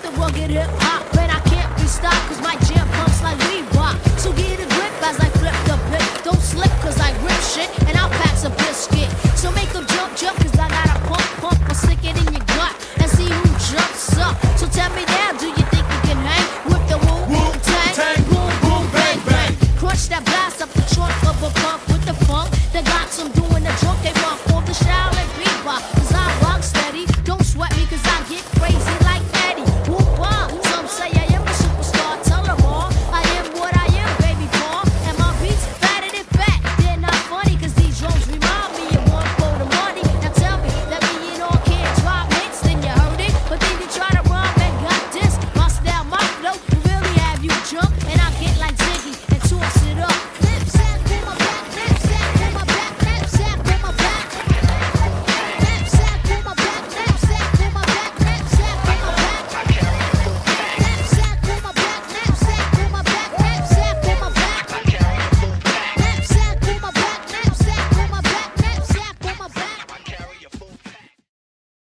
the rugged hip hop, and I can't be stopped cause my jam pumps like Reebok. So get a grip as I flip the bit. Don't slip cause I rip shit and I'll pack a biscuit. So make them jump, jump cause I got a pump, pump. I'll stick it in your